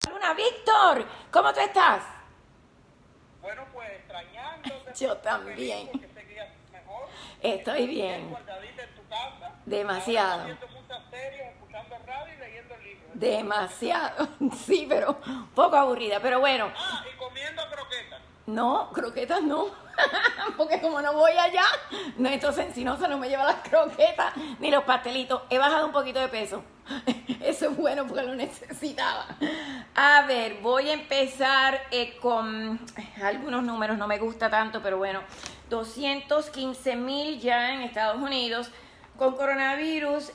Luna, Víctor, ¿cómo tú estás? Bueno, pues extrañándote. Yo también. Porque seguías mejor. Estoy bien. Guardadita en tu casa. Demasiado. Ahora viendo muchas series, escuchando radio y leyendo libros. Demasiado. Sí, pero un poco aburrida. Pero bueno. Ah, y comiendo croquetas. No, croquetas no. Porque como no voy allá, no, entonces Encinosa no me lleva las croquetas ni los pastelitos. He bajado un poquito de peso. Eso es bueno porque lo necesitaba. A ver, voy a empezar con algunos números, no me gusta tanto, pero bueno. 215,000 ya en Estados Unidos. Con coronavirus,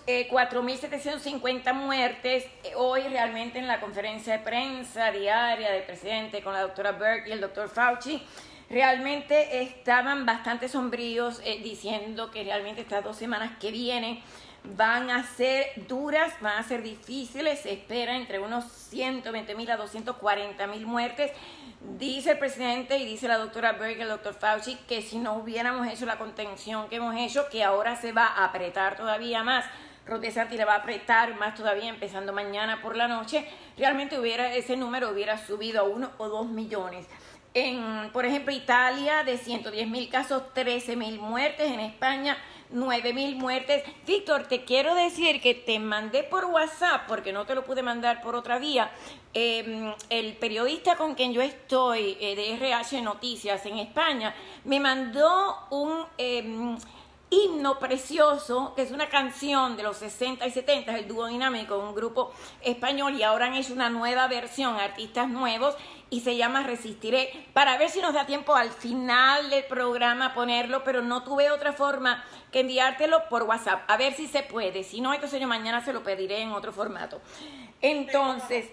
4.750 muertes. Hoy realmente en la conferencia de prensa diaria del presidente con la doctora Birx y el doctor Fauci, realmente estaban bastante sombríos diciendo que realmente estas 2 semanas que vienen van a ser duras, van a ser difíciles. Se espera entre unos 120,000 a 240,000 muertes. Dice el presidente y dice la doctora Birx y el doctor Fauci que si no hubiéramos hecho la contención que hemos hecho, que ahora se va a apretar todavía más, Ron DeSantis le va a apretar más todavía empezando mañana por la noche, realmente ese número hubiera subido a 1 o 2 millones. Por ejemplo, Italia, de 110,000 casos, 13,000 muertes. En España, 9,000 muertes. Víctor, te quiero decir que te mandé por WhatsApp, porque no te lo pude mandar por otra vía, el periodista con quien yo estoy, de RH Noticias en España, me mandó un himno precioso, que es una canción de los 60 y 70, el dúo dinámico, un grupo español, y ahora han hecho una nueva versión, artistas nuevos, y se llama Resistiré, para ver si nos da tiempo al final del programa ponerlo, pero no tuve otra forma que enviártelo por WhatsApp, a ver si se puede, si no, entonces yo mañana se lo pediré en otro formato. Entonces,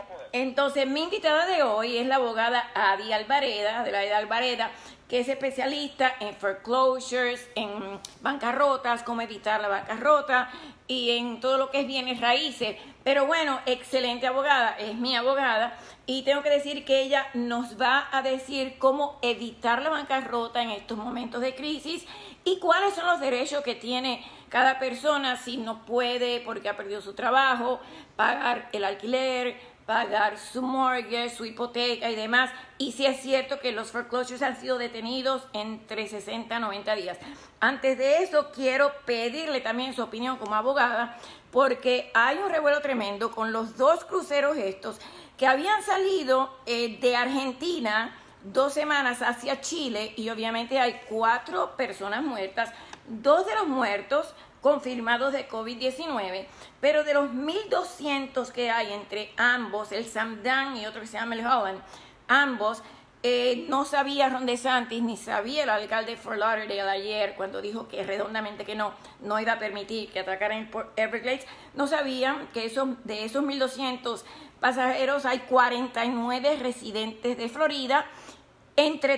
mi invitada de hoy es la abogada Adi Albareda, Adelaida Albareda, que es especialista en foreclosures, en bancarrotas, cómo evitar la bancarrota y en todo lo que es bienes raíces. Pero bueno, excelente abogada, es mi abogada, y tengo que decir que ella nos va a decir cómo evitar la bancarrota en estos momentos de crisis y cuáles son los derechos que tiene cada persona si no puede, porque ha perdido su trabajo, pagar el alquiler, pagar su mortgage, su hipoteca y demás. Y si es cierto que los foreclosures han sido detenidos entre 60 a 90 días. Antes de eso, quiero pedirle también su opinión como abogada, porque hay un revuelo tremendo con los 2 cruceros estos que habían salido de Argentina 2 semanas hacia Chile, y obviamente hay 4 personas muertas, 2 de los muertos confirmados de COVID-19, pero de los 1.200 que hay entre ambos, el Samdan y otro que se llama el Holland, ambos, no sabía Ron DeSantis ni sabía el alcalde de Fort Lauderdale ayer cuando dijo que redondamente que no iba a permitir que atacaran en Port Everglades. No sabían que de esos 1.200 pasajeros hay 49 residentes de Florida, entre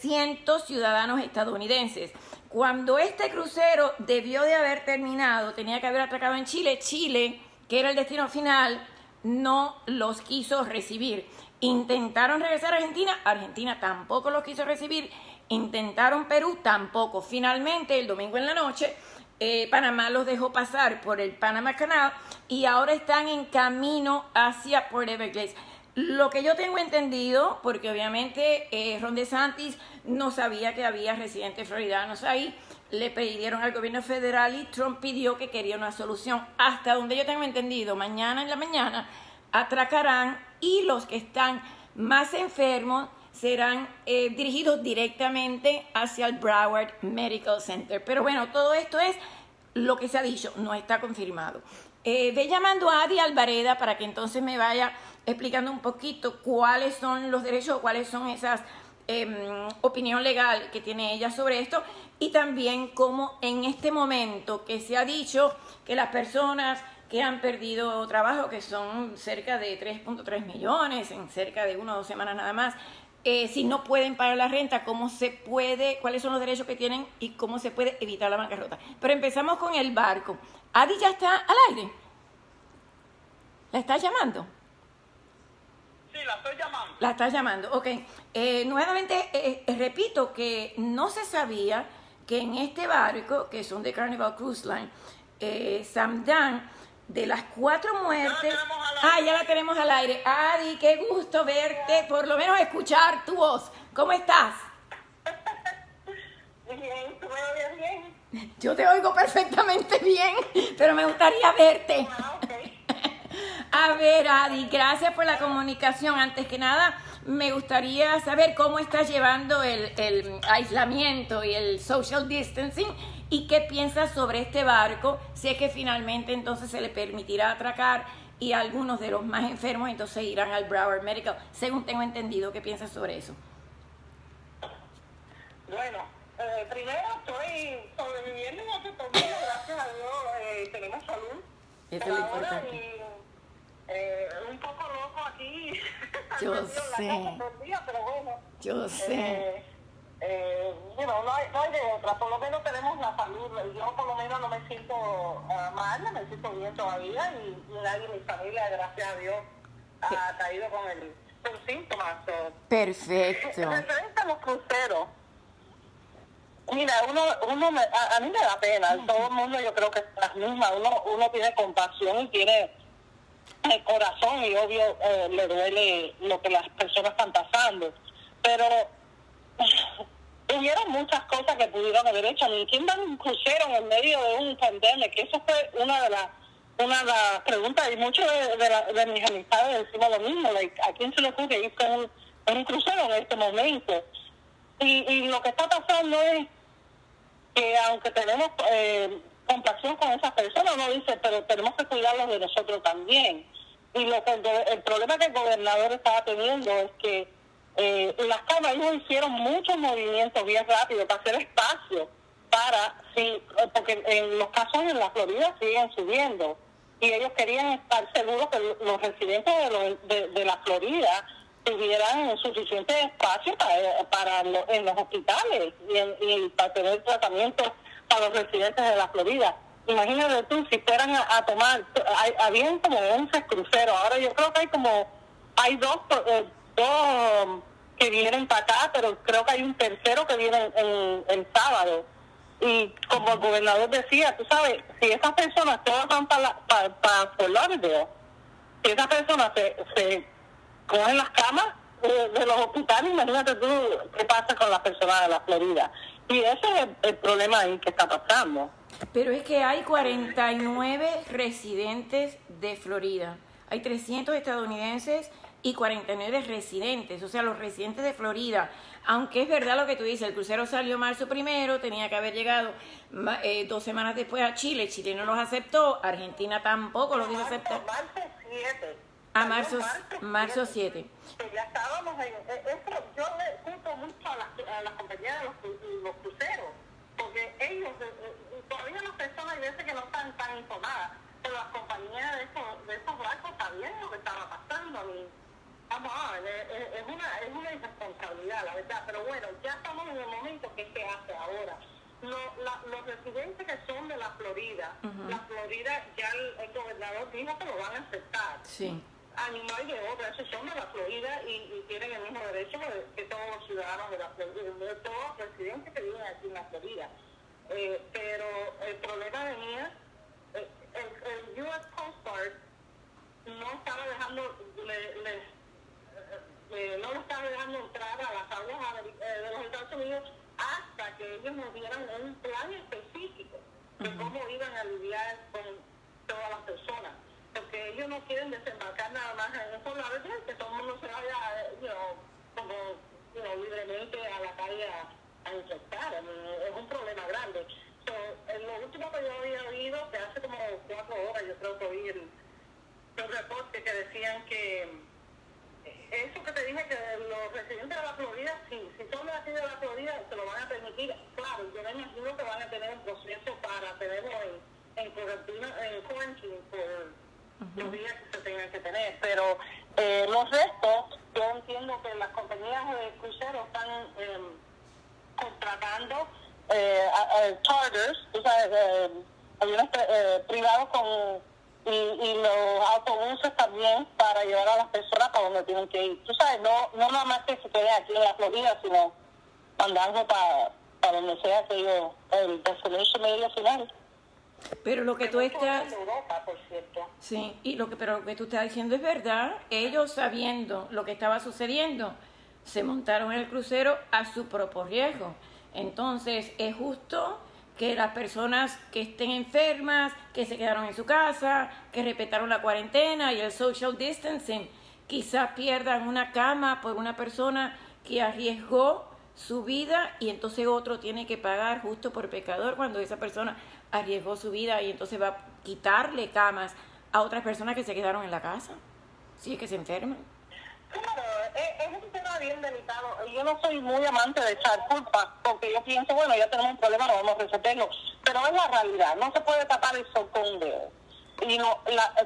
300 ciudadanos estadounidenses. Cuando este crucero debió de haber terminado, tenía que haber atracado en Chile. Chile, que era el destino final, no los quiso recibir. Intentaron regresar a Argentina, Argentina tampoco los quiso recibir. Intentaron Perú, tampoco. Finalmente, el domingo en la noche, Panamá los dejó pasar por el Panama Canal y ahora están en camino hacia Port Everglades. Lo que yo tengo entendido, porque obviamente Ron DeSantis no sabía que había residentes floridanos ahí, le pidieron al gobierno federal y Trump pidió que quería una solución. Hasta donde yo tengo entendido, mañana en la mañana atracarán y los que están más enfermos serán dirigidos directamente hacia el Broward Medical Center. Pero bueno, todo esto es lo que se ha dicho, no está confirmado. Ve llamando a Adi Albareda para que entonces me vaya explicando un poquito cuáles son los derechos, cuáles son esas opinión legal que tiene ella sobre esto, y también cómo en este momento que se ha dicho que las personas que han perdido trabajo, que son cerca de 3.3 millones en cerca de 1 o 2 semanas nada más, si no pueden pagar la renta, cómo se puede, cuáles son los derechos que tienen y cómo se puede evitar la bancarrota. Pero empezamos con el barco. Adi ya está al aire. ¿La estás llamando? Sí, la estoy llamando. La estás llamando, ok. Nuevamente, repito que no se sabía que en este barco, que son de Carnival Cruise Line, Samdan, de las 4 muertes... Ya la tenemos al aire. Ya la tenemos al aire. Adi, qué gusto verte, por lo menos escuchar tu voz. ¿Cómo estás? Bien, ¿tú me oyes bien? Yo te oigo perfectamente bien, pero me gustaría verte. Okay. A ver, Adi, gracias por la comunicación. Antes que nada, me gustaría saber cómo estás llevando el aislamiento y el social distancing y qué piensas sobre este barco, si es que finalmente entonces se le permitirá atracar y algunos de los más enfermos entonces irán al Broward Medical, según tengo entendido. ¿Qué piensas sobre eso? Bueno, primero estoy sobreviviendo en este torneo, gracias a Dios tenemos salud. Eso es lo importante. Y, un poco loco aquí. Yo en sé. la casa todo el día, pero bueno. Yo sé. No hay de otra, por lo menos tenemos la salud. Yo por lo menos no me siento mal, me siento bien todavía y nadie en mi familia, gracias a Dios, ha caído con síntomas. Perfecto. Referente a los cruceros, mira, a mí me da pena, todo el mundo yo creo que es la misma, uno tiene compasión y tiene el corazón y obvio le duele lo que las personas están pasando, pero hubieron muchas cosas que pudieron haber hecho. ¿Quién va a un crucero en el medio de un pandemia? Que eso fue una de las preguntas, y muchos de mis amistades decimos lo mismo, ¿a quién se le ocurre ir con un crucero en este momento? Y lo que está pasando es que aunque tenemos compasión con esas personas, uno dice, pero tenemos que cuidarlos de nosotros también. Y el problema que el gobernador estaba teniendo es que las cámaras hicieron muchos movimientos bien rápido para hacer espacio porque en los casos en la Florida siguen subiendo y ellos querían estar seguros que los residentes de la Florida tuvieran suficiente espacio en los hospitales y para tener tratamiento para los residentes de la Florida. Imagínate tú, si fueran a tomar, habían como 11 cruceros, ahora yo creo que hay dos que vienen para acá, pero creo que hay un tercero que viene el sábado. Y como el gobernador decía, tú sabes, si esas personas todas van para Fort Lauderdale, si esas personas se cogen las camas de los hospitales, imagínate tú qué pasa con las personas de la Florida. Y ese es el problema ahí que está pasando. Pero es que hay 49 residentes de Florida. Hay 300 estadounidenses y 49 residentes, o sea, los residentes de Florida. Aunque es verdad lo que tú dices, el crucero salió marzo 1, tenía que haber llegado 2 semanas después a Chile. Chile no los aceptó, Argentina tampoco los quiso aceptar. Marzo 7. A marzo 7. Ya estábamos en eso. Yo le culpo mucho a las compañías de los cruceros, porque ellos, todavía las personas hay veces que no están tan informadas, pero las compañías de esos barcos sabían lo que estaba pasando. Es una irresponsabilidad, la verdad, pero bueno, ya estamos en el momento que se hace ahora. Los residentes que son de la Florida, la Florida ya el gobernador dijo que lo van a aceptar. Sí. No hay de otra, esos son de la Florida y tienen el mismo derecho que todos los ciudadanos de la Florida, de todos los residentes que viven aquí en la Florida. Pero el problema venía, el U.S. Coast Guard no estaba dejando, no lo estaba dejando entrar a las aguas de los Estados Unidos hasta que ellos nos dieran un plan específico de cómo iban a lidiar con todas las personas. Porque ellos no quieren desembarcar nada más en Fort Lauderdale, que todo el mundo se vaya, libremente a la calle a infectar. Es un problema grande. Lo último que yo había oído, que hace como 4 horas, yo creo que oí el reporte que decían que eso que te dije, que los residentes de la Florida, si son de aquí de la Florida, se lo van a permitir. Claro, yo me imagino que van a tener un proceso para tenerlo en quarantine por los días que se tengan que tener, pero los restos, yo entiendo que las compañías de cruceros están contratando charters, tú sabes, aviones privados y los autobuses también para llevar a las personas para donde tienen que ir. Tú sabes, no nada más que se queden aquí en la Florida, sino mandando para donde sea que el destination medio final. Pero lo que tú estás... En Europa, por cierto. Sí, pero lo que tú estás diciendo es verdad. Ellos, sabiendo lo que estaba sucediendo, se montaron en el crucero a su propio riesgo. Entonces, es justo que las personas que estén enfermas, que se quedaron en su casa, que respetaron la cuarentena y el social distancing, quizás pierdan una cama por una persona que arriesgó su vida y entonces otro tiene que pagar justo por pecador cuando esa persona arriesgó su vida y entonces va a quitarle camas a otras personas que se quedaron en la casa, si es que se enferman. Claro, es un tema bien delicado. Yo no soy muy amante de echar culpa, porque yo pienso, bueno, ya tenemos un problema, lo vamos a resolverlo. Pero es la realidad, no se puede tapar el sol con un dedo. Y no,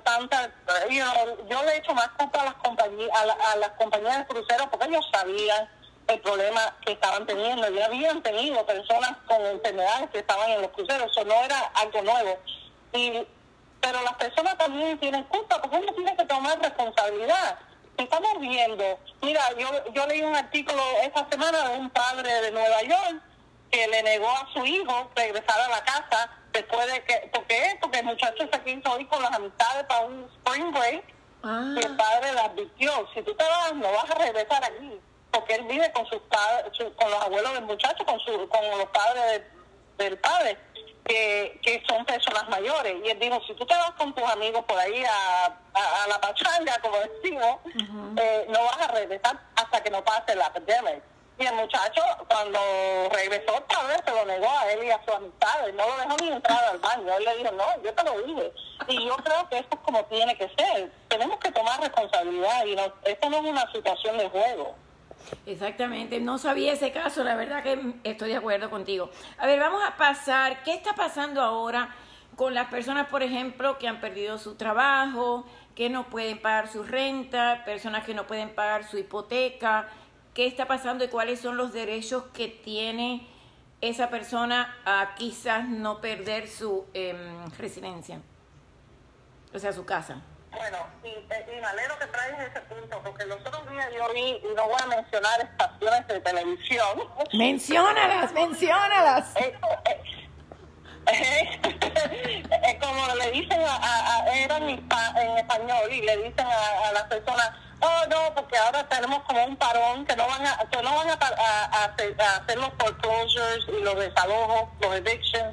yo le he hecho más culpa a las compañías, a las compañías de cruceros, porque ellos sabían el problema que estaban teniendo. Ya habían tenido personas con enfermedades que estaban en los cruceros, eso no era algo nuevo. Pero las personas también tienen culpa, porque uno tiene que tomar responsabilidad. Estamos viendo, mira, yo leí un artículo esta semana de un padre de Nueva York que le negó a su hijo regresar a la casa después de que, porque el muchacho se quiso ir con las amistades para un spring break y el padre le advirtió, si tú te vas, no vas a regresar aquí, porque él vive con sus padres, con los abuelos del muchacho, con los padres del padre, que son personas mayores. Y él dijo, si tú te vas con tus amigos por ahí a la pachanga, como decimos, no vas a regresar hasta que no pase la pandemia. Y el muchacho, cuando regresó, tal vez se lo negó a él y a sus amistades, no lo dejó ni entrar al baño. Él le dijo, no, yo te lo dije. Y yo creo que esto es como tiene que ser. Tenemos que tomar responsabilidad y esto no es una situación de juego. Exactamente, no sabía ese caso, la verdad que estoy de acuerdo contigo. A ver, vamos a pasar, ¿qué está pasando ahora con las personas, por ejemplo, que han perdido su trabajo, que no pueden pagar su renta, personas que no pueden pagar su hipoteca? ¿Qué está pasando y cuáles son los derechos que tiene esa persona a quizás no perder su residencia? O sea, su casa. Bueno, y me alegro que traes ese punto, porque los otros días yo vi, y no voy a mencionar estaciones de televisión. ¡Menciónalas! Como le dicen eran en español, y le dicen a las personas, oh no, porque ahora tenemos como un parón, que no van a hacer los foreclosures y los desalojos, los evictions.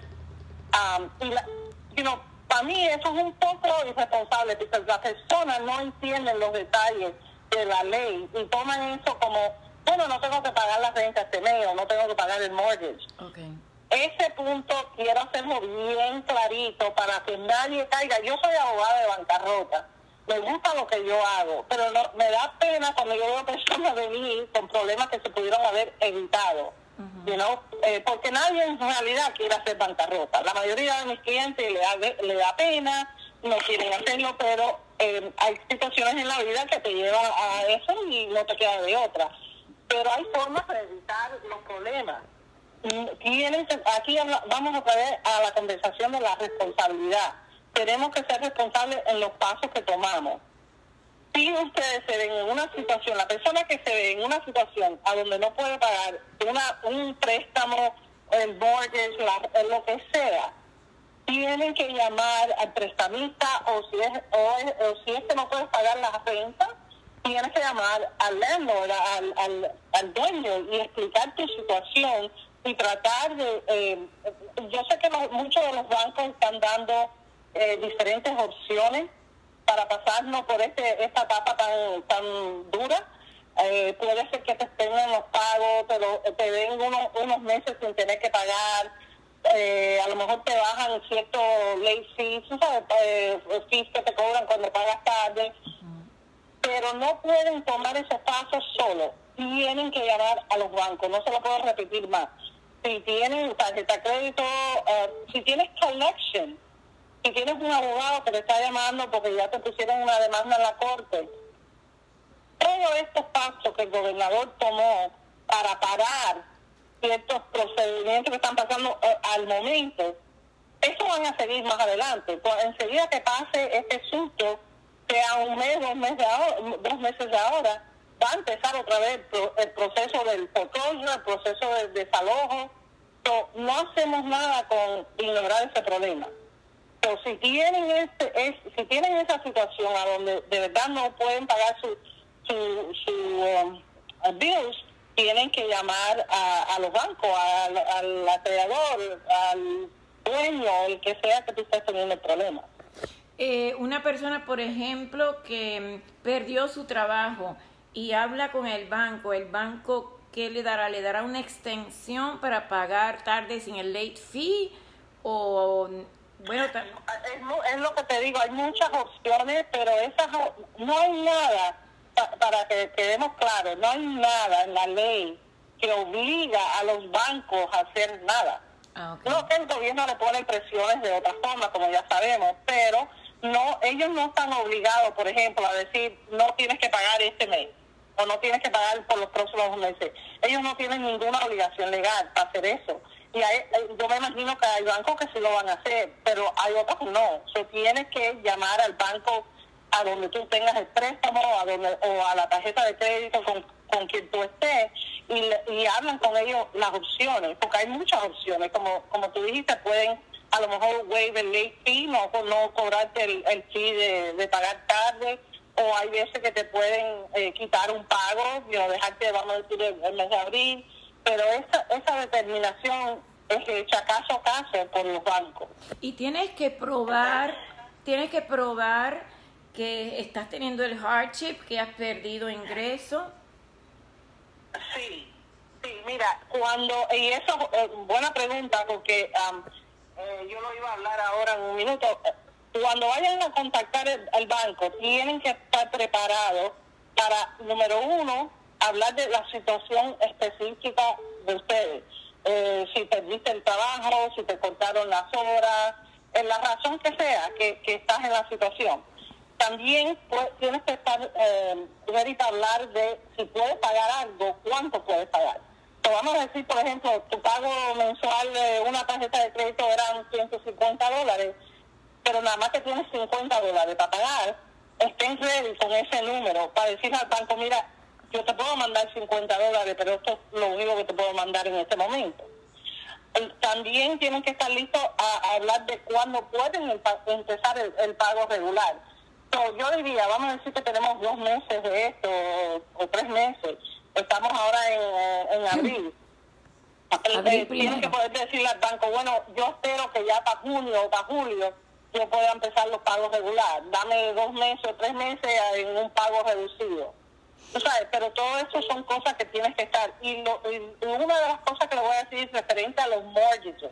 Para mí eso es un poco irresponsable, porque las personas no entienden los detalles de la ley y toman eso como, bueno, no tengo que pagar la renta este mes o no tengo que pagar el mortgage. Okay. Ese punto quiero hacerlo bien clarito para que nadie caiga. Yo soy abogada de bancarrota, me gusta lo que yo hago, pero me da pena cuando yo veo personas venir con problemas que se pudieron haber evitado. Porque nadie en realidad quiere hacer bancarrota. La mayoría de mis clientes le da pena, no quieren hacerlo, pero hay situaciones en la vida que te llevan a eso y no te queda de otra. Pero hay formas de evitar los problemas. Aquí vamos otra vez a la conversación de la responsabilidad. Tenemos que ser responsables en los pasos que tomamos. Si ustedes se ven en una situación, la persona que se ve en una situación a donde no puede pagar un préstamo, el mortgage, lo que sea, tienen que llamar al prestamista o si es que no puedes pagar la renta, tienes que llamar al landlord, al dueño y explicar tu situación y tratar de... yo sé que muchos de los bancos están dando diferentes opciones para pasarnos por esta etapa tan dura. Puede ser que te extendan los pagos, te den unos meses sin tener que pagar, a lo mejor te bajan ciertos late fees, fees que te cobran cuando pagas tarde, pero no pueden tomar esos pasos solos, tienen que llamar a los bancos, no se lo puedo repetir más. Si tienes tarjeta de crédito, si tienes collection, si tienes un abogado que te está llamando porque ya te pusieron una demanda en la corte, todos estos pasos que el gobernador tomó para parar ciertos procedimientos que están pasando al momento, eso van a seguir más adelante. Enseguida que pase este susto, sea un mes, 2 meses de ahora, va a empezar otra vez el proceso del foreclosure, el proceso del desalojo. No hacemos nada con ignorar ese problema. Pero si tienen si tienen esa situación a donde de verdad no pueden pagar su bills, tienen que llamar a los bancos, al acreedor, al dueño, el que sea que tú estés teniendo el problema. Una persona, por ejemplo, que perdió su trabajo y habla con el banco, ¿qué le dará? ¿Le dará una extensión para pagar tarde sin el late fee? O, bueno, es lo que te digo, hay muchas opciones, pero no hay nada, para que quedemos claros, no hay nada en la ley que obliga a los bancos a hacer nada. Okay. No que el gobierno le pone presiones de otra forma, como ya sabemos, pero no, ellos no están obligados, por ejemplo, a decir no tienes que pagar este mes o no tienes que pagar por los próximos meses. Ellos no tienen ninguna obligación legal para hacer eso. Y yo me imagino que hay bancos que sí lo van a hacer, pero hay otros que no. Se tiene que llamar al banco a donde tú tengas el préstamo o a la tarjeta de crédito con quien tú estés y hablan con ellos las opciones, porque hay muchas opciones. Como tú dijiste, pueden a lo mejor waive el late fee, no cobrarte el fee de pagar tarde, o hay veces que te pueden quitar un pago, dejarte, vamos a decir, el mes de abril, pero esa determinación es hecha caso a caso por los bancos. Y tienes que probar que estás teniendo el hardship, que has perdido ingreso. Sí, mira, y eso buena pregunta, porque yo lo iba a hablar ahora en un minuto. Cuando vayan a contactar el banco, tienen que estar preparados para, número uno, hablar de la situación específica de ustedes. Si perdiste el trabajo, si te cortaron las horas, en la razón que sea que estás en la situación. También tienes que estar ready para hablar de si puedes pagar algo, cuánto puedes pagar. Entonces, vamos a decir, por ejemplo, tu pago mensual de una tarjeta de crédito eran $150, pero nada más que tienes $50 para pagar. Estén ready con ese número para decirle al banco, mira, yo te puedo mandar $50, pero esto es lo único que te puedo mandar en este momento. También tienen que estar listos a hablar de cuándo pueden empezar el pago regular. Yo diría, vamos a decir que tenemos 2 meses de esto o 3 meses. Estamos ahora en abril. Tienen que poder decirle al banco, bueno, yo espero que ya para junio o para julio yo pueda empezar los pagos regulares. Dame 2 meses o 3 meses en un pago reducido. Tú sabes, pero todo eso son cosas que tienes que estar. Y una de las cosas que le voy a decir es referente a los mortgages.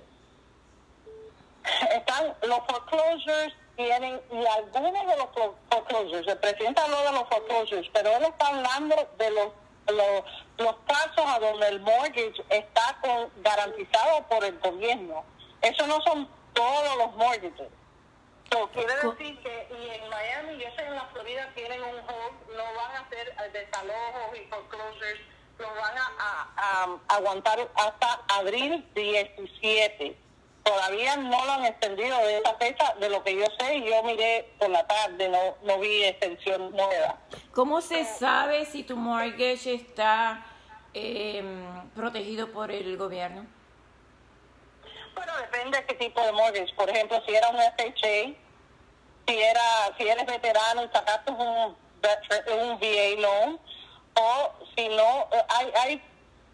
Están los foreclosures, y algunos de los foreclosures, el presidente habló de los foreclosures, pero él está hablando de los casos a donde el mortgage está garantizado por el gobierno. Eso no son todos los mortgages. Quiere decir que y en Miami y en la Florida tienen un hold, no van a hacer desalojos y foreclosures, lo van a aguantar hasta abril 17. Todavía no lo han extendido de esa fecha, de lo que yo sé, y yo miré por la tarde, no vi extensión nueva. ¿Cómo se sabe si tu mortgage está protegido por el gobierno? Bueno, depende de qué tipo de mortgage. Por ejemplo, si era un FHA, si eres veterano y sacaste un VA loan, o si no, hay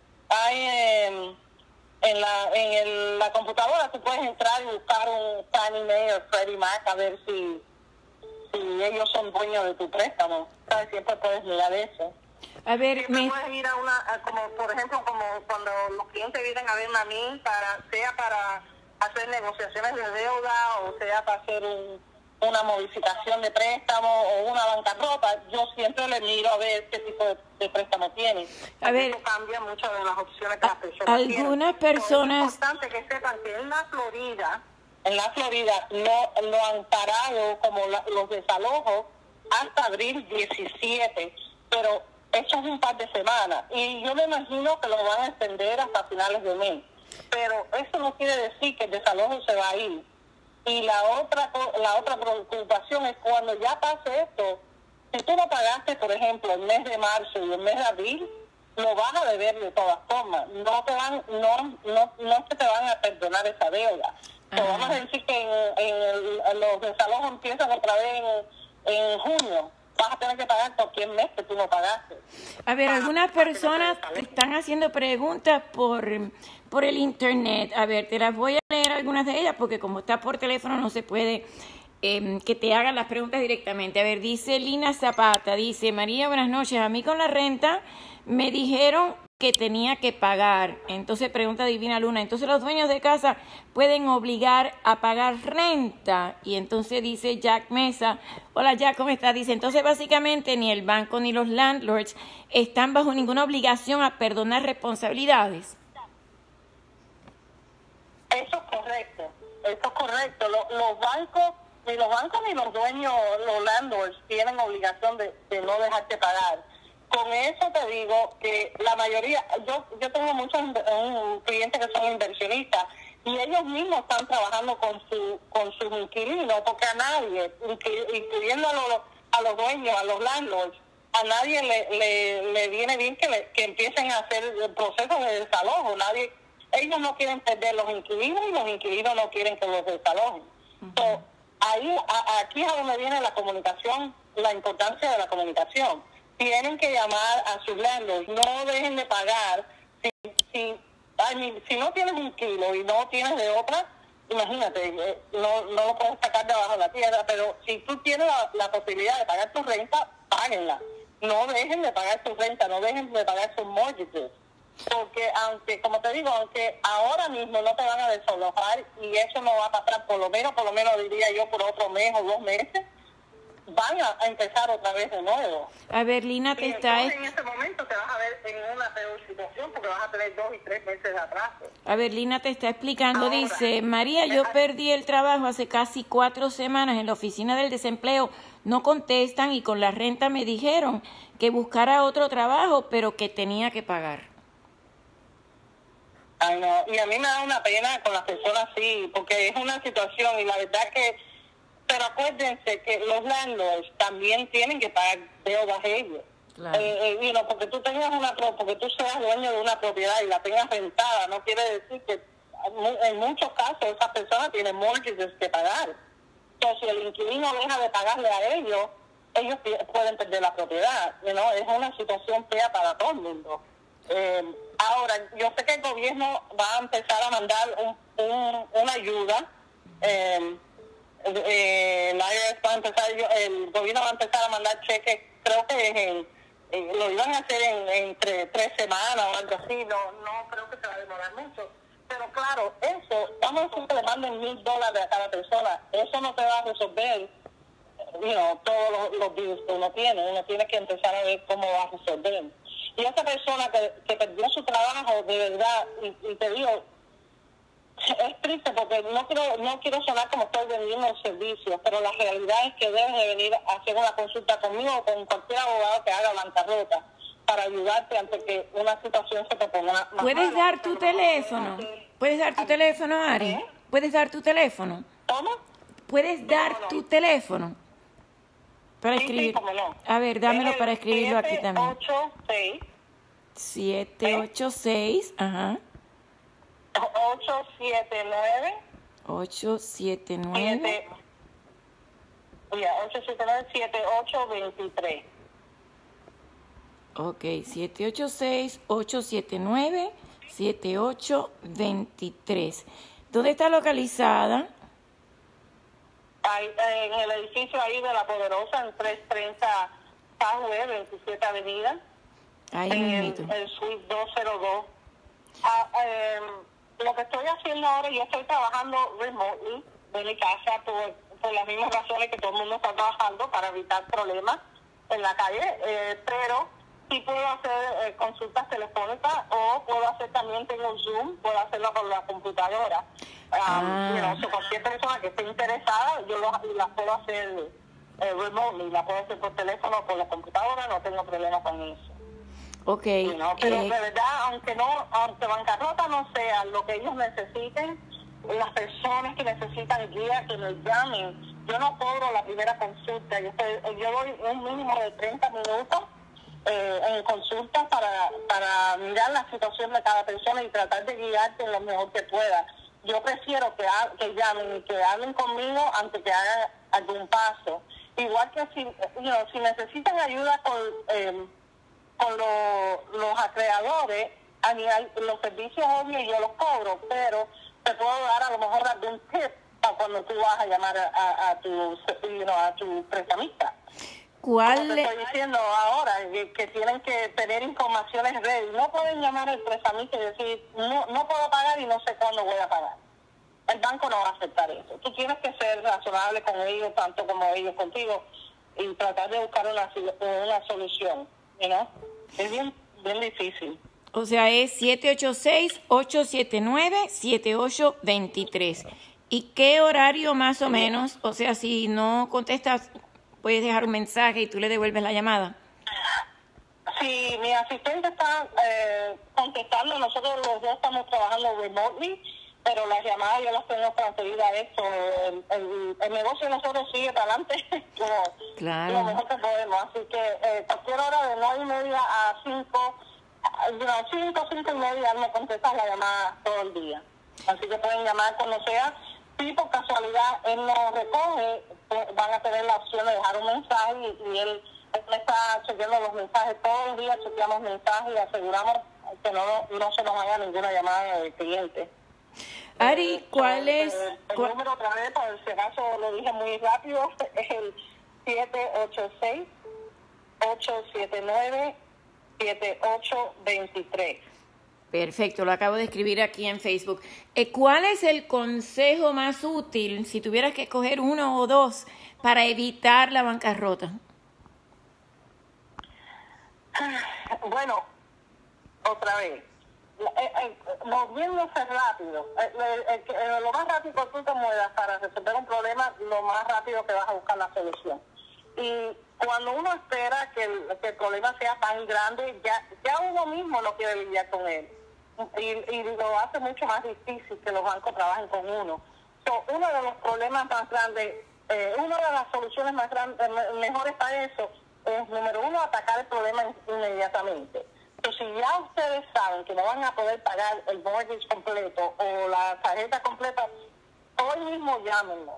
en la computadora tú puedes entrar y buscar un Fannie Mae o Freddie Mac a ver si ellos son dueños de tu préstamo. ¿Sabes? Siempre puedes mirar eso. A ver, puedes ir como por ejemplo, como cuando los clientes vienen a verme a mí, sea para hacer negociaciones de deuda o sea para hacer una modificación de préstamo o una bancarrota, yo siempre le miro a ver qué tipo de préstamo tiene. A ver, eso cambia muchas de las opciones que las personas algunas tienen. personas... Es importante que sepan que en la Florida no han parado como los desalojos hasta abril 17, pero eso es un par de semanas y yo me imagino que lo van a extender hasta finales de mes, pero eso no quiere decir que el desalojo se va a ir. Y la otra preocupación es cuando ya pase esto, si tú no pagaste, por ejemplo, el mes de marzo y el mes de abril, lo vas a deber de todas formas. No es que te van a perdonar esa deuda, Vamos a decir que los desalojos empiezan otra vez en junio. Vas a tener que pagar cualquier mes que tú no pagaste. A ver, algunas personas te están haciendo preguntas por el internet. A ver, te las voy a leer algunas de ellas porque como está por teléfono no se puede que te hagan las preguntas directamente. A ver, dice Lina Zapata, dice, María, buenas noches. A mí con la renta me dijeron que tenía que pagar. Entonces pregunta Divina Luna, entonces los dueños de casa pueden obligar a pagar renta. Y entonces dice Jack Mesa, hola Jack, ¿cómo estás? Dice, entonces básicamente ni el banco ni los landlords están bajo ninguna obligación a perdonar responsabilidades. Eso es correcto, los bancos ni los dueños, los landlords tienen obligación de no dejarte pagar. Con eso te digo que la mayoría, yo tengo muchos clientes que son inversionistas y ellos mismos están trabajando con sus inquilinos, porque a nadie, incluyendo a los dueños, a los landlords, a nadie le viene bien que empiecen a hacer el proceso de desalojo. Ellos no quieren perder los inquilinos y los inquilinos no quieren que los desalojen. So, aquí es a donde viene la comunicación, la importancia de la comunicación. Tienen que llamar a sus landlords, no dejen de pagar. Si no tienes un kilo y no tienes de otra, imagínate, no lo puedes sacar de abajo de la tierra, pero si tú tienes la posibilidad de pagar tu renta, páguenla. No dejen de pagar tu renta, no dejen de pagar sus mortgages. Porque aunque, como te digo, aunque ahora mismo no te van a desalojar y eso no va a pasar por lo menos diría yo por otro mes o 2 meses, van a empezar otra vez de nuevo. A ver, Lina, en ese momento te vas a ver en una peor situación porque vas a tener 2 y 3 meses de atraso. A ver, Lina te está explicando, ahora, dice, María, yo deja... perdí el trabajo hace casi 4 semanas en la oficina del desempleo, no contestan y con la renta me dijeron que buscara otro trabajo, pero que tenía que pagar. Ay, no, y a mí me da una pena con las personas así, porque es una situación y la verdad que... Pero acuérdense que los landlords también tienen que pagar deudas ellos. Claro. Porque tú porque tú seas dueño de una propiedad y la tengas rentada, no quiere decir que en muchos casos esas personas tienen mortgages que pagar. Entonces, si el inquilino deja de pagarle a ellos pueden perder la propiedad. Es una situación fea para todo el mundo. Ahora, yo sé que el gobierno va a empezar a mandar una ayuda. El gobierno va a empezar a mandar cheques, creo que lo iban a hacer entre 3 semanas o algo así, no creo que se va a demorar mucho, pero claro, eso, vamos a decir que le manden $1,000 a cada persona, eso no te va a resolver todos los bills que uno tiene que empezar a ver cómo va a resolver. Y esa persona que perdió su trabajo, de verdad, y te digo, es triste porque no quiero sonar como estoy vendiendo servicios, pero la realidad es que debes de venir a hacer una consulta conmigo o con cualquier abogado que haga bancarrota para ayudarte antes que una situación se te ponga más. ¿Puedes dar tu teléfono? ¿Puedes dar tu teléfono, Ari? ¿Puedes dar tu teléfono? ¿Cómo? ¿Puedes dar tu teléfono? Para escribir. Sí, cómo no. A ver, dámelo para escribirlo aquí también. 786. Ajá. 879. 7823. Ok, 786-879-7823. ¿Dónde está localizada? En el edificio ahí de La Poderosa, en 330 Southwest, 27 Avenida. Ahí en el suite 202. Lo que estoy haciendo ahora, yo estoy trabajando remotely de mi casa por las mismas razones que todo el mundo está trabajando para evitar problemas en la calle, pero sí puedo hacer consultas telefónicas o puedo hacer también, tengo Zoom, puedo hacerlo por la computadora. Cualquier persona que esté interesada, yo las puedo hacer remotely, las puedo hacer por teléfono o por la computadora, no tengo problema con eso. Okay. Pero de verdad, aunque bancarrota no sea lo que ellos necesiten, las personas que necesitan guía, que me llamen. Yo no cobro la primera consulta, yo doy un mínimo de 30 minutos en consulta para mirar la situación de cada persona y tratar de guiarte lo mejor que pueda. yo prefiero que llamen y que hablen conmigo antes que hagan algún paso. Igual que si necesitan ayuda con los acreedores, a nivel, los servicios obvios yo los cobro, pero te puedo dar a lo mejor algún tip para cuando tú vas a llamar a tu prestamista. ¿Cuál? Como te estoy diciendo ahora, que tienen que tener informaciones ready. No pueden llamar al prestamista y decir, no puedo pagar y no sé cuándo voy a pagar. El banco no va a aceptar eso. Tú tienes que ser razonable con ellos, tanto como ellos contigo, y tratar de buscar una solución, ¿no? Es bien difícil. O sea, es 786-879-7823. ¿Y qué horario más o menos? O sea, si no contestas, puedes dejar un mensaje y tú le devuelves la llamada. Si mi asistente está contestando, nosotros los dos estamos trabajando remotely, pero las llamadas yo las tengo transferidas a esto. El negocio de nosotros sigue para adelante Claro. lo mejor que podemos. Así que cualquier hora de 9:30 a 5, 5:30 me contestas la llamada todo el día. Así que pueden llamar cuando sea. Si por casualidad él no recoge, pues van a tener la opción de dejar un mensaje y él me está chequeando los mensajes todo el día, chequeamos mensajes y aseguramos que no se nos vaya ninguna llamada del cliente. Ari, ¿cuál es? El número otra vez, por si acaso lo dije muy rápido, es el 786-879-7823. Perfecto, lo acabo de escribir aquí en Facebook. ¿Cuál es el consejo más útil, si tuvieras que escoger uno o dos, para evitar la bancarrota? Bueno, otra vez, moviéndose rápido, lo más rápido que tú te muevas para resolver un problema, lo más rápido que vas a buscar la solución. Y cuando uno espera que el problema sea tan grande, ya uno mismo no quiere lidiar con él. Y lo hace mucho más difícil que los bancos trabajen con uno. Uno de los problemas más grandes, una de las soluciones más grandes, mejores para eso, es, número uno, atacar el problema inmediatamente. Entonces, si ya ustedes saben que no van a poder pagar el mortgage completo o la tarjeta completa, hoy mismo llámenlo.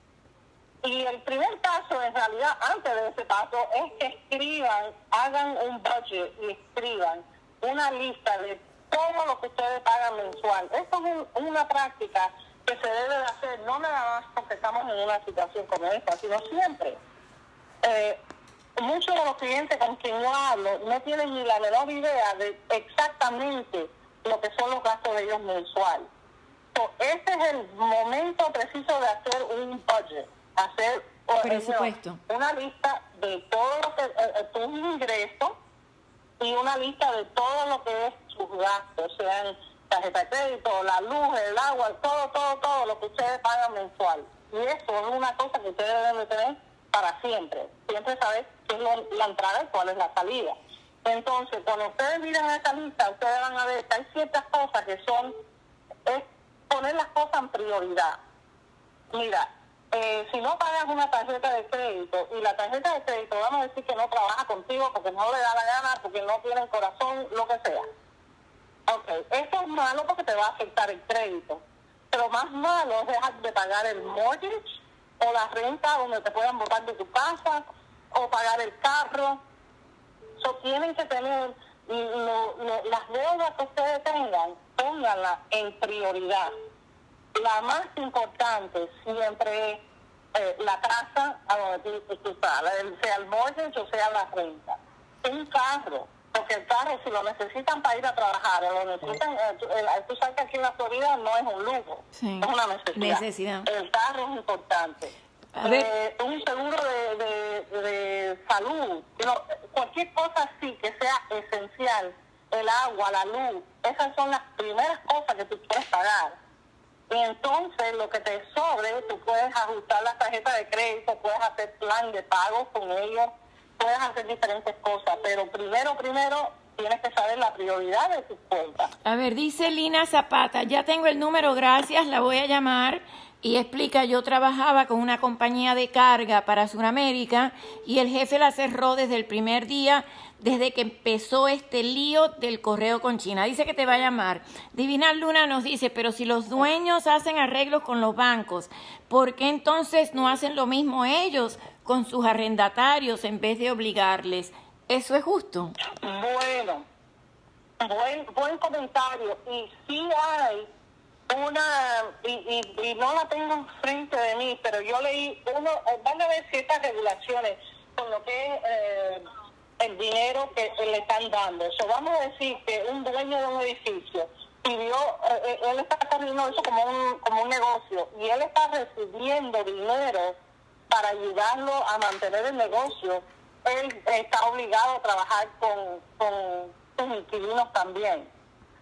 Y el primer paso, en realidad, antes de ese paso, es que hagan un budget y escriban una lista de todo lo que ustedes pagan mensual. Esto es una práctica que se debe de hacer, no nada más porque estamos en una situación como esta, sino siempre. Muchos de los clientes con quien yo hablo no tienen ni la menor idea de exactamente lo que son los gastos de ellos mensuales. Este es el momento preciso de hacer un budget, hacer una lista de todo lo que tus ingresos y una lista de todo lo que es sus gastos, sean tarjeta de crédito, la luz, el agua, todo lo que ustedes pagan mensual. Y eso es una cosa que ustedes deben de tener para siempre. Siempre saber qué es la entrada y cuál es la salida. Entonces, cuando ustedes miran esa lista, ustedes van a ver que hay ciertas cosas que es poner las cosas en prioridad. Mira, si no pagas una tarjeta de crédito y la tarjeta de crédito, vamos a decir que no trabaja contigo porque no le da la gana, porque no tiene el corazón, lo que sea. Ok, esto es malo porque te va a afectar el crédito. Pero más malo es dejar de pagar el mortgage o la renta donde te puedan botar de tu casa o pagar el carro. Tienen que tener las deudas que ustedes tengan, pónganlas en prioridad. La más importante siempre es la casa a donde tú estás, sea el mortgage o sea la renta. Un carro, porque el carro si lo necesitan para ir a trabajar, lo necesitan, tú sabes que aquí en la Florida no es un lujo, sí, es una necesidad. El carro es importante. Un seguro de salud, cualquier cosa así que sea esencial, el agua, la luz, esas son las primeras cosas que tú puedes pagar. Y entonces lo que te sobre, tú puedes ajustar la tarjeta de crédito, puedes hacer plan de pago con ellos, puedes hacer diferentes cosas, pero primero, tienes que saber la prioridad de tus cuentas. A ver, dice Lina Zapata, ya tengo el número, gracias, la voy a llamar. Y explica, yo trabajaba con una compañía de carga para Sudamérica y el jefe la cerró desde el primer día, desde que empezó este lío del correo con China. Dice que te va a llamar. Divina Luna nos dice, pero si los dueños hacen arreglos con los bancos, ¿por qué entonces no hacen lo mismo ellos con sus arrendatarios en vez de obligarles? ¿Eso es justo? Bueno, buen comentario. Y sí hay y no la tengo enfrente de mí, pero yo leí van a haber ciertas regulaciones con lo que es el dinero que le están dando. Vamos a decir que un dueño de un edificio pidió, él está corriendo eso como un negocio, y él está recibiendo dinero para ayudarlo a mantener el negocio. Él está obligado a trabajar con sus inquilinos también.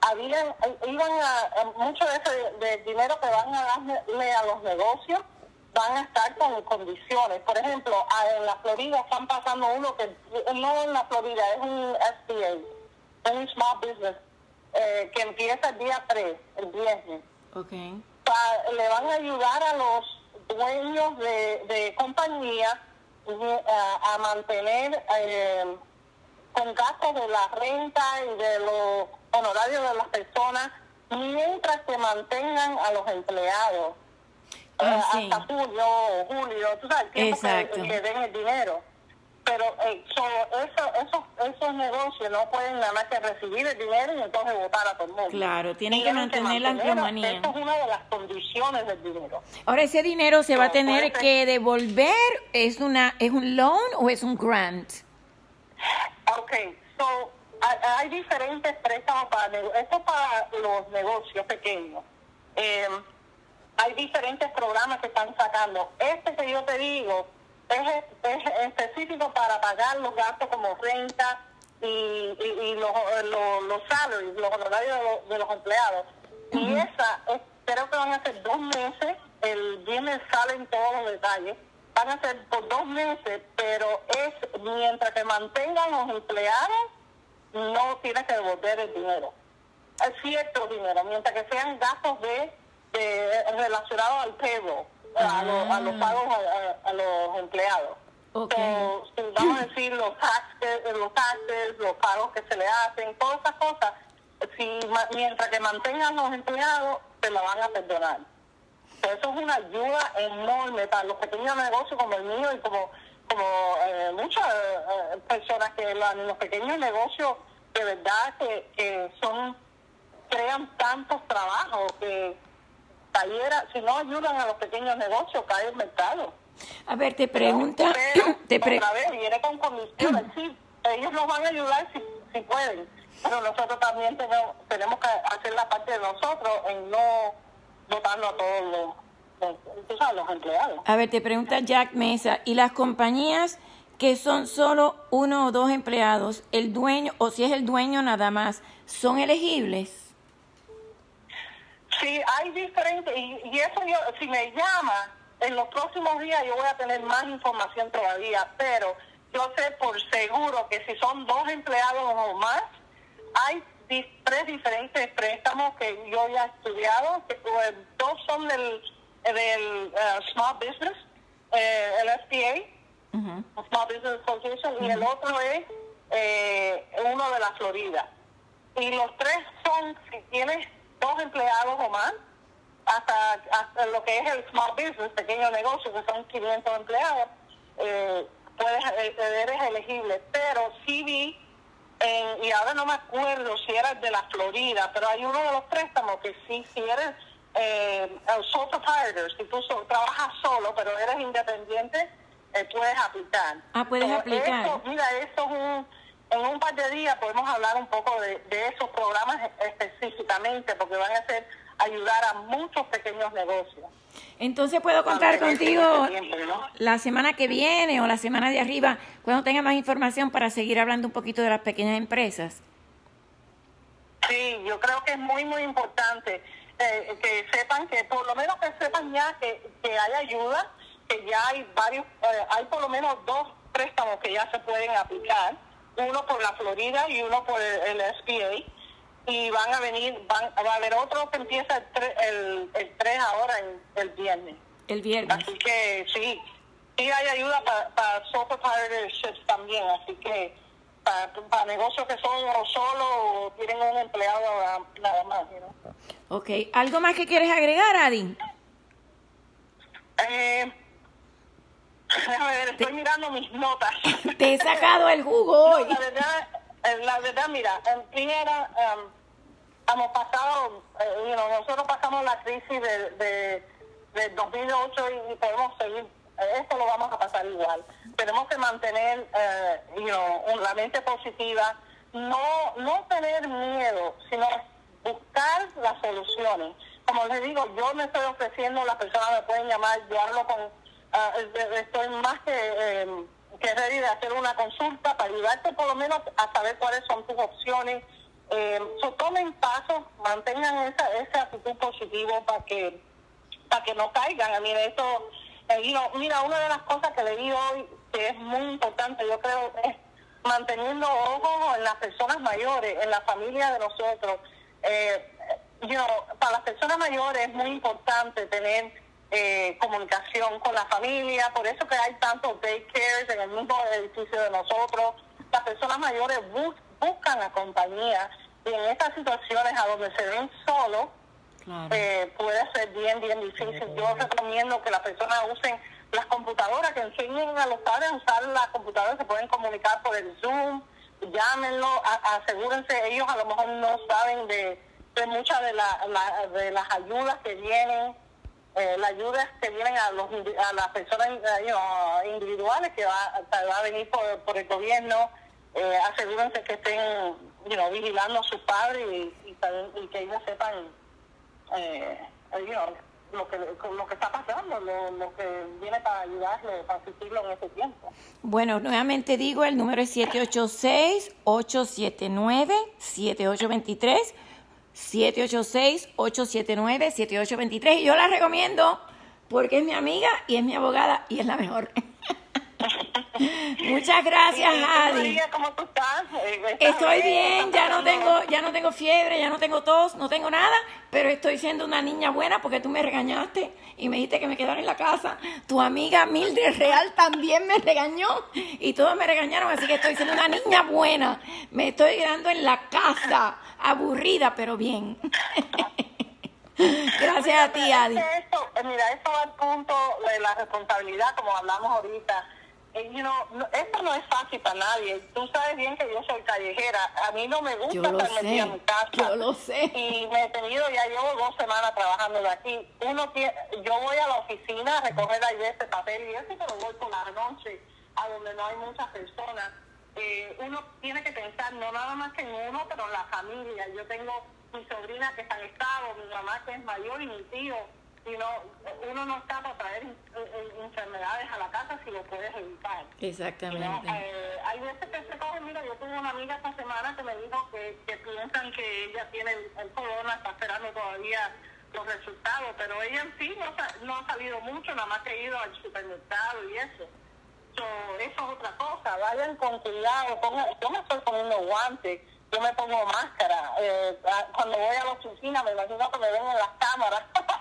Mucho de ese dinero que van a darle a los negocios van a estar con condiciones. Por ejemplo, en la Florida están pasando uno que no en la Florida, es un SBA, un Small Business, que empieza el día 3, el viernes. Okay. Le van a ayudar a los dueños de compañías a mantener con gastos de la renta y de los honorarios de las personas mientras que mantengan a los empleados sí. hasta julio, tú sabes, el tiempo que den el dinero. Pero esos negocios no pueden nada más que recibir el dinero y entonces votar a todo el mundo. Claro, tienen que mantener la empleomanía. Esa es una de las condiciones del dinero. Ahora, ¿ese dinero se va a tener que devolver? ¿Es un loan o es un grant? Okay, hay diferentes préstamos esto es para los negocios pequeños. Hay diferentes programas que están sacando. Este que yo te digo es específico para pagar los gastos como renta y los salaries, los honorarios de los empleados. Uh-huh. Y creo que van a ser 2 meses. El viernes salen todos los detalles. Van a ser por 2 meses, pero es mientras que mantengan los empleados, no tienes que devolver el dinero. Es cierto dinero, mientras que sean gastos relacionados al payroll, a los pagos a los empleados. Okay. Vamos a decir los taxes, los pagos que se le hacen, todas esas cosas, mientras que mantengan los empleados, se la van a perdonar. Eso es una ayuda enorme para los pequeños negocios como el mío y como muchas personas que en los pequeños negocios de verdad que crean tantos trabajos que si no ayudan a los pequeños negocios cae el mercado. A ver, te pregunta... Otra vez, viene con condiciones. Sí, ellos nos van a ayudar si pueden, pero nosotros también tenemos que hacer la parte de nosotros en no votando a todos los empleados. A ver, te pregunta Jack Mesa, ¿y las compañías que son solo 1 o 2 empleados, el dueño, o si es el dueño nada más, son elegibles? Sí, hay diferentes, y eso si me llama, en los próximos días yo voy a tener más información todavía, pero yo sé por seguro que si son 2 empleados o más, hay 3 diferentes préstamos que yo ya he estudiado, que 2 son del Small Business, el SBA, uh-huh. Small Business Association, uh-huh. Y el otro es uno de la Florida. Y los 3 son, si tienes 2 empleados o más, hasta lo que es el Small Business, pequeño negocio, que son 500 empleados, eres elegible. Pero sí vi, y ahora no me acuerdo si era de la Florida, pero hay uno de los préstamos que sí, si eres sole proprietor, si tú trabajas solo, pero eres independiente, puedes aplicar. Puedes aplicar. En un par de días podemos hablar un poco de esos programas específicamente, porque van a ayudar a muchos pequeños negocios. Entonces puedo contar contigo la semana que viene o la semana de arriba, cuando tenga más información, para seguir hablando un poquito de las pequeñas empresas. Sí, yo creo que es muy, muy importante que sepan, que por lo menos que sepan ya que hay ayuda, que ya hay varios, hay por lo menos 2 préstamos que ya se pueden aplicar, uno por la Florida y uno por el SBA. Y van a venir, va a haber otro que empieza el 3 ahora, el viernes. El viernes. Así que sí hay ayuda para sole proprietorships también. Así que para negocios que son o solo o tienen un empleado nada más. Ok, ¿algo más que quieres agregar, Adi? Déjame ver, estoy mirando mis notas. Te he sacado el jugo hoy. No, la verdad, mira, en primera, hemos pasado, nosotros pasamos la crisis de 2008 y podemos seguir, esto lo vamos a pasar igual. Tenemos que mantener, la mente positiva, no tener miedo, sino buscar las soluciones. Como les digo, yo me estoy ofreciendo, las personas me pueden llamar, yo hablo estoy más que ready de hacer una consulta para ayudarte por lo menos a saber cuáles son tus opciones. Tomen pasos, mantengan esa actitud positiva para que no caigan. Mira, mira, una de las cosas que leí hoy que es muy importante, yo creo, es manteniendo ojos en las personas mayores, en la familia de nosotros. Para las personas mayores es muy importante tener comunicación con la familia, por eso que hay tantos daycares en el mismo edificio de nosotros. Las personas mayores buscan la compañía y en estas situaciones a donde se ven solos, claro, puede ser bien difícil. Yo recomiendo que las personas usen las computadoras, que enseñen a los padres a usar las computadoras, se pueden comunicar por el Zoom, llámenlo, asegúrense, ellos a lo mejor no saben de muchas de las ayudas que vienen, las ayudas que vienen a las personas individuales que va a venir por el gobierno. Asegúrense que estén vigilando a sus padres y que ellos sepan lo que está pasando, lo que viene para ayudarle, para asistirlo en este tiempo. Bueno, nuevamente digo, el número es 786-879-7823, 786-879-7823, y yo la recomiendo porque es mi amiga y es mi abogada y es la mejor. Muchas gracias, Adi. María, ¿cómo tú estás? Estoy bien, ya no tengo fiebre, ya no tengo tos, no tengo nada, pero estoy siendo una niña buena porque tú me regañaste y me dijiste que me quedara en la casa. Tu amiga Mildred Real también me regañó y todos me regañaron, así que estoy siendo una niña buena. Me estoy quedando en la casa, aburrida, pero bien. Gracias a ti, Adi. Mira, esto va al punto de la responsabilidad, como hablamos ahorita. Esto no es fácil para nadie. Tú sabes bien que yo soy callejera. A mí no me gusta estar metida en mi casa. Yo lo sé. Y me he tenido, ya llevo 2 semanas trabajando de aquí. Yo voy a la oficina a recoger ahí este papel y eso, pero voy por la noche a donde no hay muchas personas. Uno tiene que pensar no nada más que en uno, pero en la familia. Yo tengo mi sobrina que está en estado, mi mamá que es mayor y mi tío. Uno no está para traer enfermedades a la casa si lo puedes evitar. Exactamente. Hay veces que se cogen, mira, yo tuve una amiga esta semana que me dijo que piensan que ella tiene el corona, está esperando todavía los resultados, pero ella en sí no ha salido mucho, nada más que ha ido al supermercado y eso. Eso es otra cosa, vayan con cuidado, yo me estoy poniendo guantes, yo me pongo máscara, cuando voy a la oficina me imagino que me ven en las cámaras.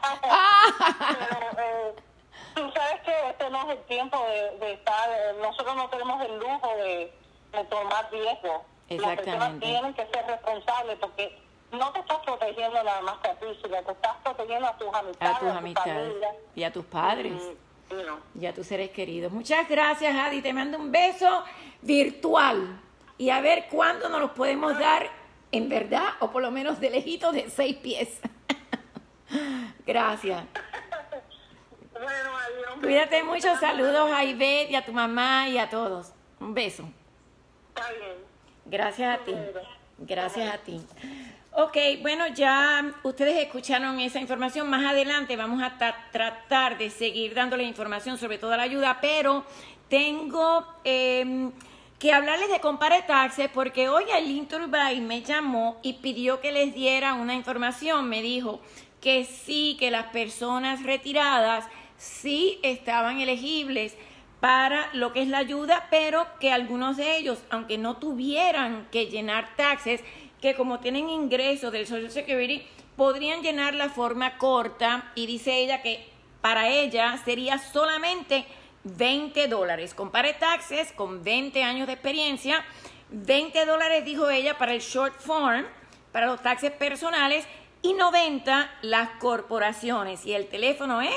Pero tú sabes que este no es el tiempo de estar, nosotros no tenemos el lujo de tomar riesgos. Las personas tienen que ser responsables porque no te estás protegiendo nada más que a ti, sino te estás protegiendo a tus amistades, a tu familia y a tus padres y a tus seres queridos. Muchas gracias, Adi, te mando un beso virtual y a ver cuándo nos los podemos dar en verdad, o por lo menos de lejitos de 6 pies. Gracias. Bueno, adiós. Cuídate mucho, saludos a Ivette y a tu mamá y a todos. Un beso. Está bien. Gracias a ti. Gracias a ti. Ok, bueno, ya ustedes escucharon esa información. Más adelante vamos a tratar de seguir dándoles información sobre toda la ayuda, pero tengo que hablarles de Compare Taxes porque hoy Aileen Turbay me llamó y pidió que les diera una información. Me dijo que sí, que las personas retiradas sí estaban elegibles para lo que es la ayuda, pero que algunos de ellos, aunque no tuvieran que llenar taxes, que como tienen ingresos del Social Security, podrían llenar la forma corta, y dice ella que para ella sería solamente $20. Compare taxes con 20 años de experiencia. $20, dijo ella, para el short form, para los taxes personales, y 90 las corporaciones. Y el teléfono es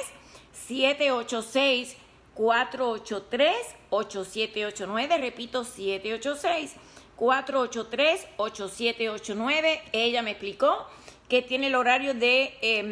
786-483-8789. Repito, 786-483-8789. Ella me explicó que tiene el horario de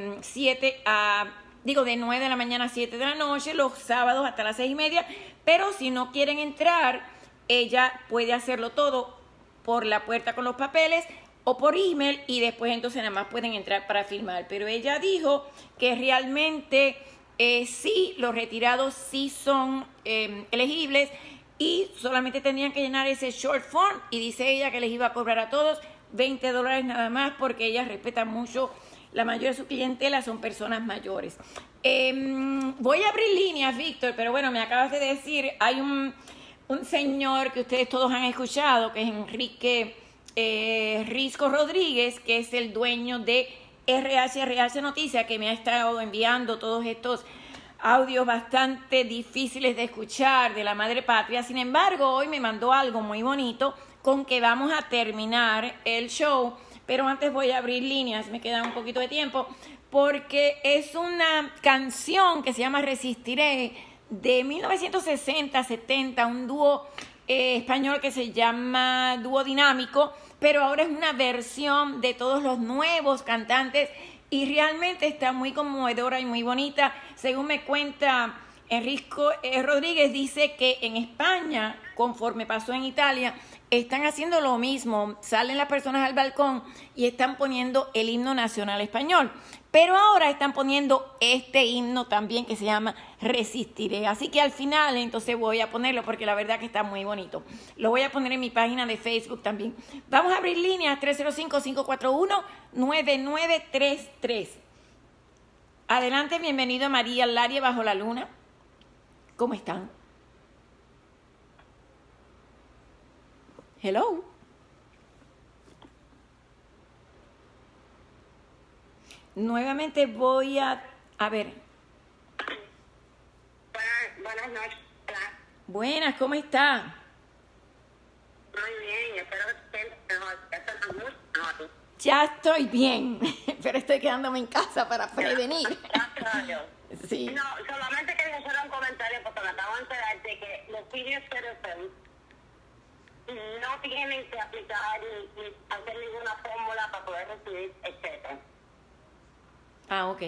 de 9 de la mañana a 7 de la noche, los sábados hasta las 6:30, pero si no quieren entrar, ella puede hacerlo todo por la puerta con los papeles o por email, y después entonces nada más pueden entrar para firmar. Pero ella dijo que realmente sí, los retirados sí son elegibles, y solamente tenían que llenar ese short form, y dice ella que les iba a cobrar a todos $20 nada más, porque ella respeta mucho. La mayoría de su clientela son personas mayores. Voy a abrir líneas, Víctor, pero bueno, me acabas de decir, hay un señor que ustedes todos han escuchado, que es Enrique Risco Rodríguez, que es el dueño de RH Noticias, que me ha estado enviando todos estos audios bastante difíciles de escuchar de la madre patria. Sin embargo, hoy me mandó algo muy bonito con que vamos a terminar el show, pero antes voy a abrir líneas, me queda un poquito de tiempo, porque es una canción que se llama Resistiré, de 1960-70, un dúo español que se llama Dúo Dinámico, pero ahora es una versión de todos los nuevos cantantes, y realmente está muy conmovedora y muy bonita. Según me cuenta Enrico Rodríguez, dice que en España, conforme pasó en Italia, están haciendo lo mismo. Salen las personas al balcón y están poniendo el himno nacional español. Pero ahora están poniendo este himno también, que se llama Resistiré. Así que al final entonces voy a ponerlo, porque la verdad que está muy bonito. Lo voy a poner en mi página de Facebook también. Vamos a abrir líneas 305-541-9933. Adelante, bienvenido a María Laria Bajo la Luna. ¿Cómo están? Hello. Nuevamente voy a ver. Buenas noches. Buenas, ¿cómo está? Muy bien, espero que estés mejor. Ya estoy bien, pero estoy quedándome en casa para prevenir. Gracias a Dios. Sí. No, solamente quería hacer un comentario, porque me acabo de enterar de que los senior citizens no tienen que aplicar ni hacer ninguna fórmula para poder recibir, etcétera. Ah, ok.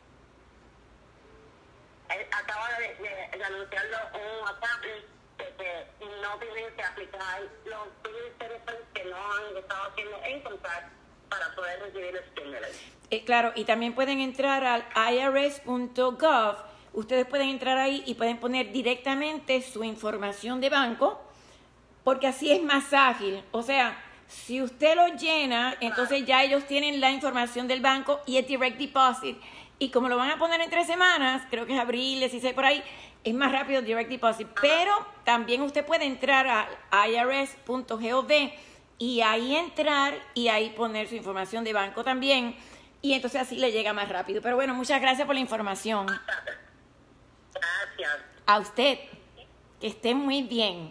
Acaba de anunciarlo un WhatsApp, de que no tienen que aplicar los senior citizens que no han estado haciendo income tax para poder recibir el stimulus. Claro, y también pueden entrar al irs.gov. Ustedes pueden entrar ahí y pueden poner directamente su información de banco, porque así es más ágil. O sea, si usted lo llena, entonces ya ellos tienen la información del banco y el direct deposit. Y como lo van a poner en 3 semanas, creo que es abril, 16 por ahí, es más rápido el direct deposit. Pero también usted puede entrar a irs.gov y ahí entrar y ahí poner su información de banco también. Y entonces así le llega más rápido. Pero bueno, muchas gracias por la información. Gracias. A usted. Que esté muy bien.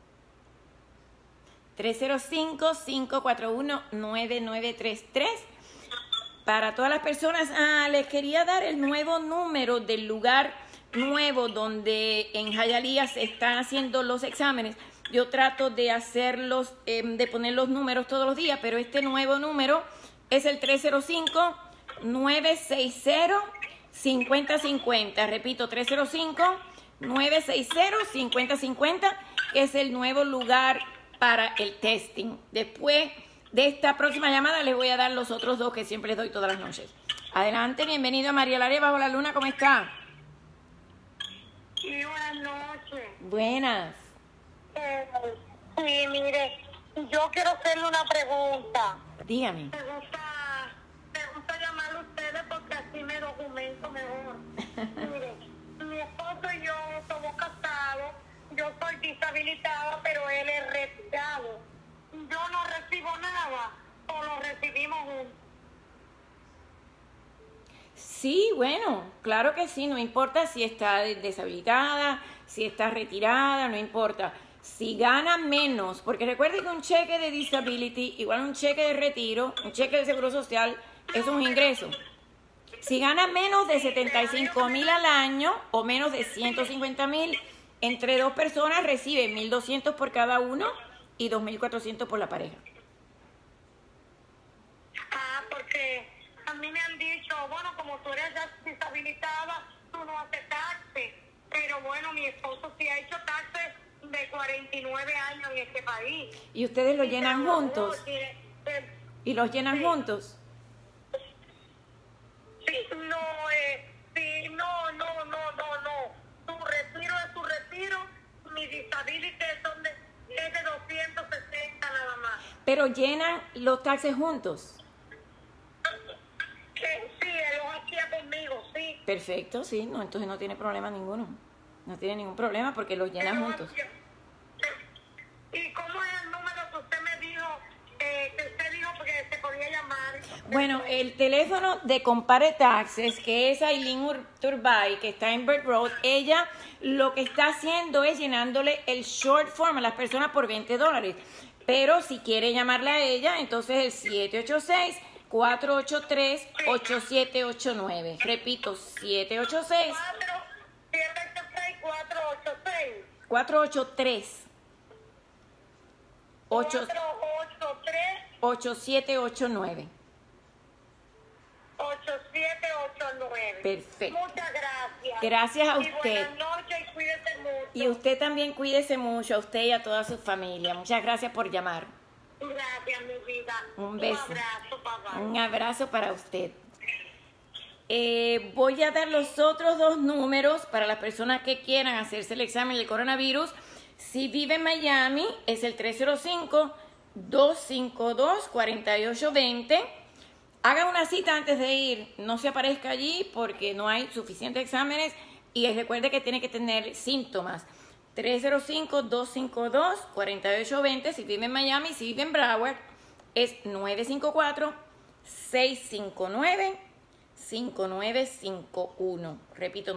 305-541-9933. Para todas las personas, les quería dar el nuevo número del lugar nuevo donde en Hialeah se están haciendo los exámenes. Yo trato de hacerlos, de poner los números todos los días, pero este nuevo número es el 305-960-5050. Repito, 305-960-5050, que es el nuevo lugar para el testing. Después de esta próxima llamada les voy a dar los otros dos que siempre les doy todas las noches. Adelante, bienvenido a María Laria Bajo la Luna, ¿cómo está? Sí, buenas noches. Buenas. Sí, mire, yo quiero hacerle una pregunta. Dígame. Me gusta llamarle a ustedes porque así me documento mejor. Mire, mi esposo y yo somos casados yo soy deshabilitada, pero él es retirado. Yo no recibo nada, o lo recibimos juntos. Sí, bueno, claro que sí, no importa si está deshabilitada, si está retirada, no importa. Si gana menos, porque recuerde que un cheque de disability, igual un cheque de retiro, un cheque de seguro social, es un ingreso. Si gana menos de 75,000 al año o menos de 150,000, entre dos personas recibe 1,200 por cada uno y 2,400 por la pareja. Ah, porque a mí me han dicho, bueno, como tú eres ya deshabilitada, tú no haces taxes. Pero bueno, mi esposo sí ha hecho taxes de 49 años en este país. ¿Y ustedes lo llenan juntos? ¿Y los llenan juntos? Sí, no. Tu retiro es tu retiro, mi disability es de 260 nada más. Pero llenan los taxes juntos. Sí, él lo hacía conmigo, sí. Perfecto, sí, no, entonces no tiene problema ninguno. No tiene ningún problema porque los llenan juntos. ¿Y cómo es el número que usted me dijo, que usted dijo que se podía llamar? Bueno, el teléfono de Compare Taxes, que es Aileen Turbay, que está en Bird Road, ella lo que está haciendo es llenándole el short form a las personas por $20. Pero si quiere llamarla a ella, entonces el 786-483-8789. Repito, 786 483 8789. 8789. Perfecto. Muchas gracias. Gracias a Y usted. buenas noches y cuídese mucho. Y usted también cuídese mucho, a usted y a toda su familia. Muchas gracias por llamar. Gracias, mi vida. Un beso. Un abrazo, papá. Un abrazo para usted. Voy a dar los otros dos números para las personas que quieran hacerse el examen del coronavirus. Si vive en Miami, es el 305-252-4820. Haga una cita antes de ir. No se aparezca allí porque no hay suficientes exámenes. Y recuerde que tiene que tener síntomas. 305-252-4820. Si vive en Miami, si vive en Broward, es 954-659-5951. Repito,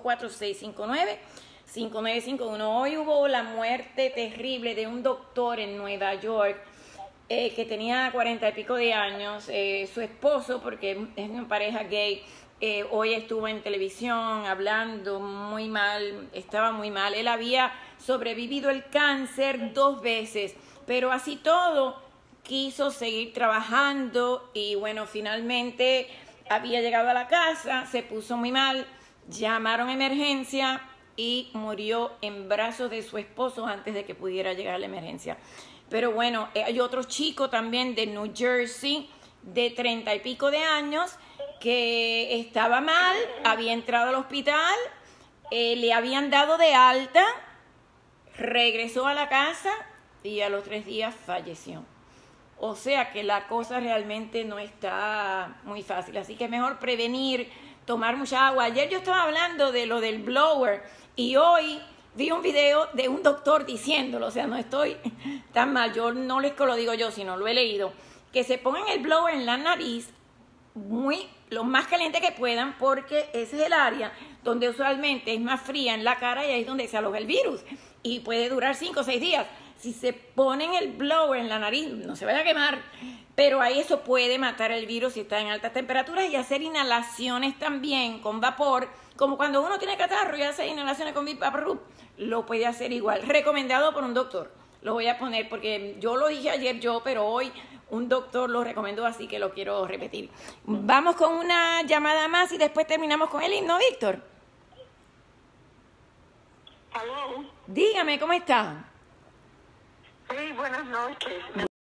954-659-5951. Hoy hubo la muerte terrible de un doctor en Nueva York que tenía 40 y pico de años. Su esposo, porque es una pareja gay, hoy estuvo en televisión hablando muy mal, estaba muy mal. Él había sobrevivido el cáncer 2 veces, pero así todo quiso seguir trabajando y bueno, finalmente había llegado a la casa, se puso muy mal, llamaron a emergencia y murió en brazos de su esposo antes de que pudiera llegar la emergencia. Pero bueno, hay otro chico también de New Jersey de 30 y pico de años que estaba mal, había entrado al hospital, le habían dado de alta, regresó a la casa y a los 3 días falleció. O sea que la cosa realmente no está muy fácil, así que es mejor prevenir, tomar mucha agua. Ayer yo estaba hablando de lo del blower y hoy vi un video de un doctor diciéndolo, o sea, no estoy tan mal, yo no les lo digo yo, sino lo he leído, que se pongan el blower en la nariz lo más caliente que puedan, porque ese es el área donde usualmente es más fría en la cara y ahí es donde se aloja el virus y puede durar 5 o 6 días. Si se ponen el blower en la nariz, no se vaya a quemar, pero ahí eso puede matar el virus si está en altas temperaturas, y hacer inhalaciones también con vapor, como cuando uno tiene catarro y hace inhalaciones con vapor, lo puede hacer igual, recomendado por un doctor. Lo voy a poner porque yo lo dije ayer pero hoy un doctor lo recomendó, así que lo quiero repetir. Vamos con una llamada más y después terminamos con el himno, Víctor. Aló. Dígame, ¿cómo está? Sí, buenas noches.